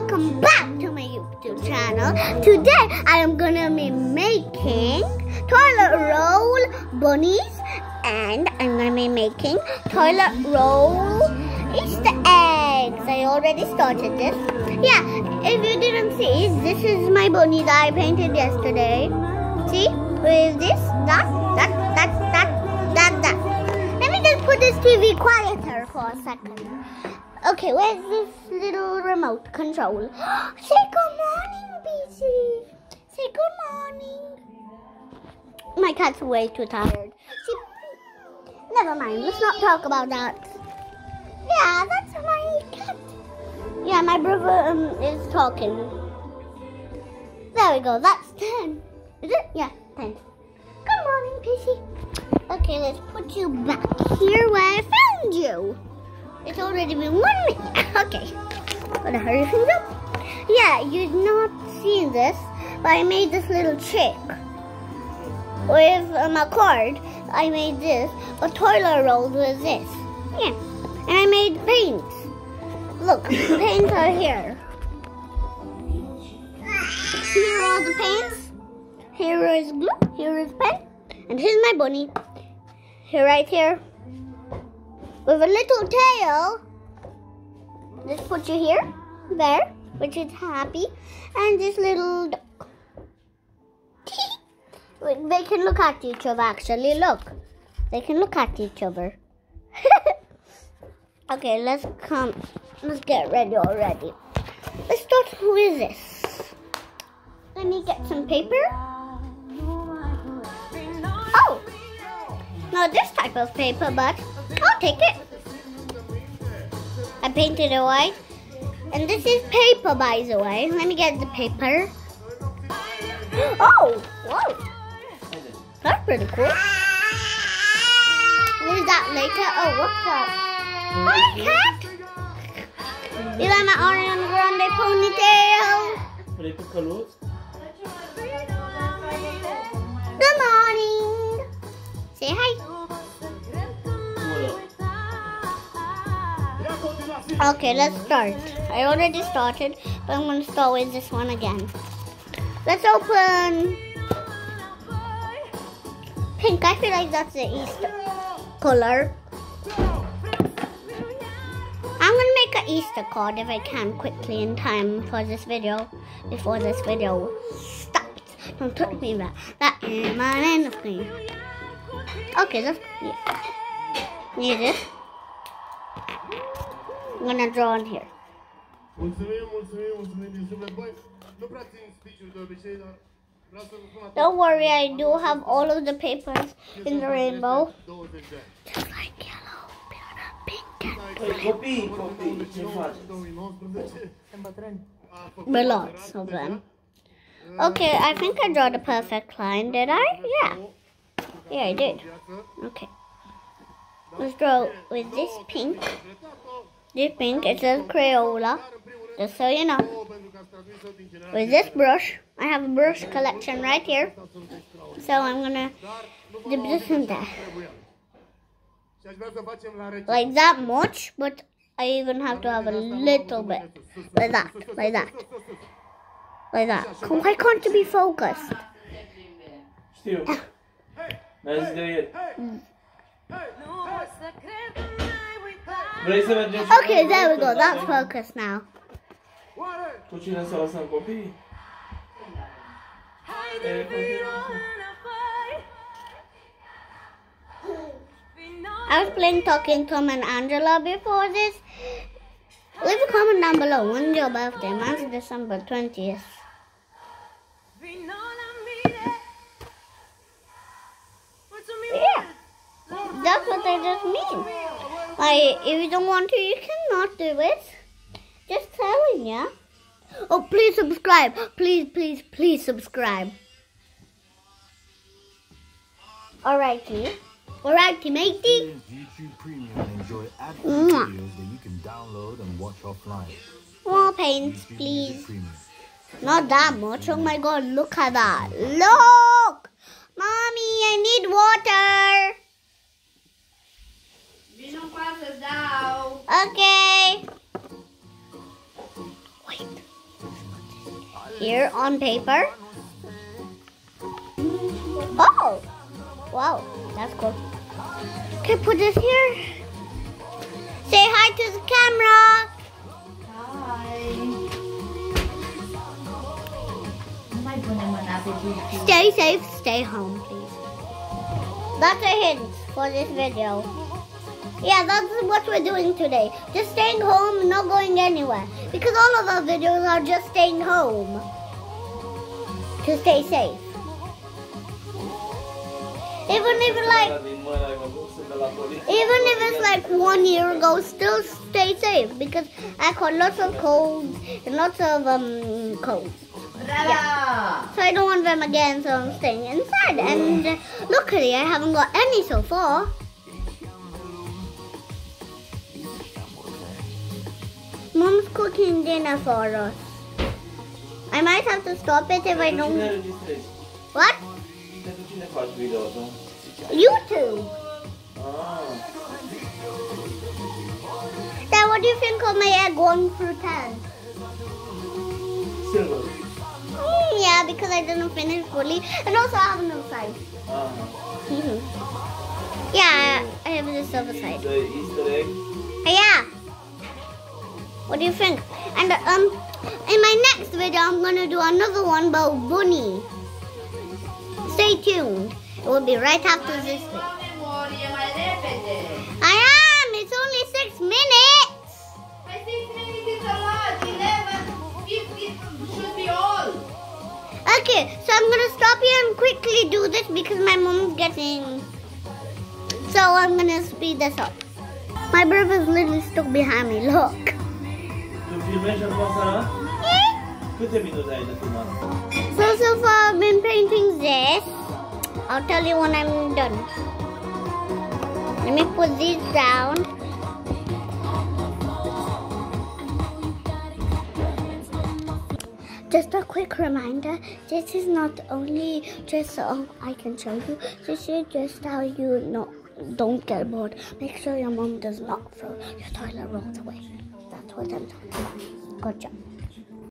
welcome back to my YouTube channel. Today I am gonna be making toilet roll bunnies and I'm gonna be making toilet roll Easter eggs. I already started this. Yeah, if you didn't see, this is my bunny that I painted yesterday. See? With this, that. Let me just put this TV quieter for a second. Okay, where's this little remote control? Say good morning, BC. Say good morning. My cat's way too tired. Never mind, let's not talk about that. Yeah, that's my cat. Yeah, my brother is talking. There we go, that's 10. Is it? Yeah, 10. Good morning, Pissy. Okay, let's put you back here where I found you. It's already been 1 minute. Okay, gotta hurry things up. Yeah, you've not seen this, but I made this little chick. With a card, I made this, a toilet roll with this. Yeah, and I made paints. Look, the paints are here. Here are all the paints. Here is glue, here is pen, and here's my bunny. Here, right here. With a little tail. Let's put you here, there, which is happy, and this little duck. They can look at each other, actually. Look, they can look at each other. Okay, let's get ready already. Let's start with this. Let me get some paper. Oh, not this type of paper, but I'll take it. I painted it white. And this is paper, by the way. Let me get the paper. Oh, whoa. That's pretty cool. What is that later? Oh, what's that? Hi, cat. You like my Ariana Grande ponytail? Good morning. Say hi. Okay, let's start. I already started, but I'm going to start with this one again. Let's open pink. I feel like that's the Easter color. I'm going to make an Easter card if I can quickly in time for this video, before this video stops. Don't touch me back. That is my enemy. Okay, let's need this. I'm gonna draw on here. Don't worry, I do have all of the papers in the rainbow. Just like yellow, pink, and blue. Lots of them. Okay, I think I drew the perfect line, did I? Yeah. Yeah, I did. Okay. Let's draw with this pink. This pink, it says Crayola, just so you know. With this brush, I have a brush collection right here. So I'm gonna dip this in there. Like that much, but I even have to have a little bit. Like that, like that. Like that. Why can't you be focused? Okay, there we go. That's focused now. I was playing Talking Tom and Angela before this. Leave a comment down below. When's your birthday? Mine's December 20th. Yeah, that's what I just mean. Like, if you don't want to, you cannot do it. Just telling you. Oh, please subscribe. Please subscribe. Alrighty, matey. YouTube Premium and enjoy ad-free videos that you can download and watch offline. More paints, please. Not that much. Oh my God, look at that. Look! Mommy, I need water. Okay. Wait. Here on paper. Oh! Wow, that's cool. Okay, put this here. Say hi to the camera. Stay safe, stay home, please. That's a hint for this video. Yeah, that's what we're doing today. Just staying home, not going anywhere. Because all of our videos are just staying home to stay safe. Even if it's like 1 year ago, still stay safe because I caught lots of colds and lots of colds. Yeah. So I don't want them again, so I'm staying inside. And luckily, I haven't got any so far. Mom's cooking dinner for us. I might have to stop it if I don't. What? YouTube. Dad, what do you think of my egg 1 through 10? Silver. Yeah, because I didn't finish fully, and also I have no side. Yeah, I have the silver side. The Easter egg. Yeah. What do you think? And in my next video, I'm gonna do another one about Bunny. Stay tuned. It will be right after this video. I am. It's only 6 minutes. 6 minutes is a lot. 11, 15 should be all. Okay, so I'm gonna stop here and quickly do this because my mom's getting. So I'm gonna speed this up. My brother's literally stuck behind me. Look. So far I've been painting this. I'll tell you when I'm done. Let me put these down. Just a quick reminder, this is not only just so I can show you, this is just how you don't get bored. Make sure your mom does not throw your toilet rolls away. That's what I'm talking about. Good job.